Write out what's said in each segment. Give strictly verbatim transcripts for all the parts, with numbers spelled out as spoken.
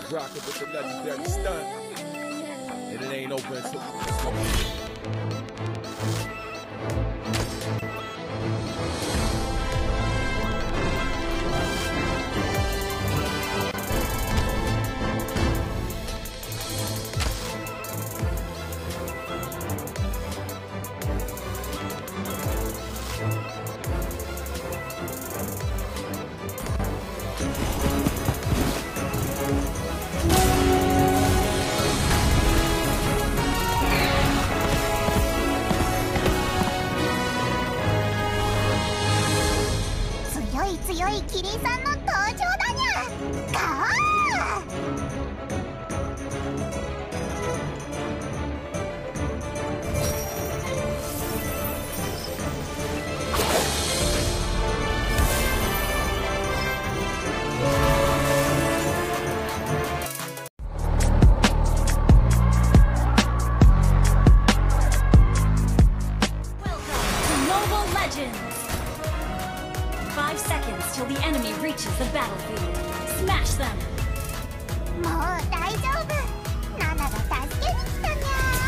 rocking with the legendary stunt. And it ain't over until it's over. 強いキリンさんの登場だにゃ。ガー Five seconds till the enemy reaches the battlefield. Smash them! もう大丈夫。ナナが助けに来たにゃ。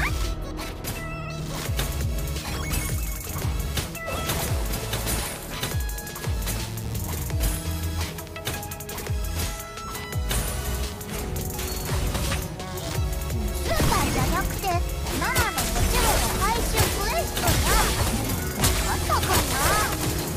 スーパーじゃなくてナナのもちろん回収クエストにゃ。あったかな。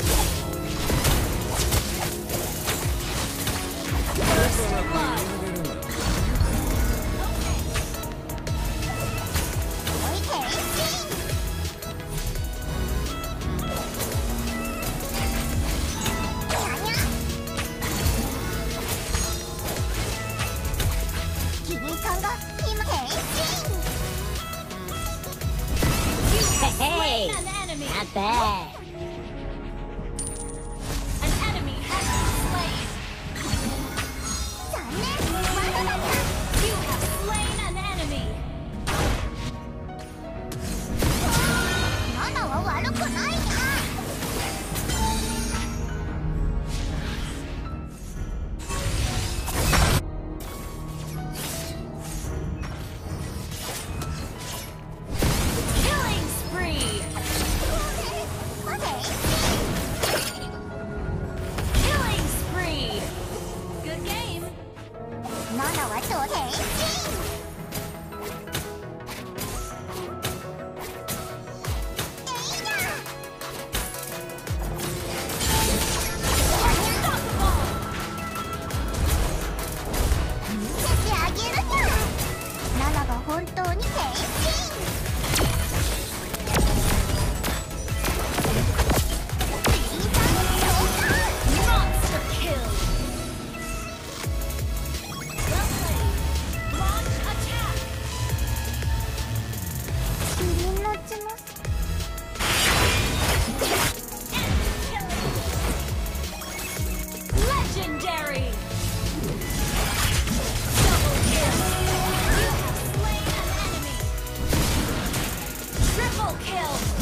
Hey, not bad. An enemy has been slain. You have slain an enemy. ナナは悪くないにゃ。ナナはと変身。見せてあげるにゃ。ナナが本当に変身。 Legendary! Double kill! You have slain an enemy! Triple kill!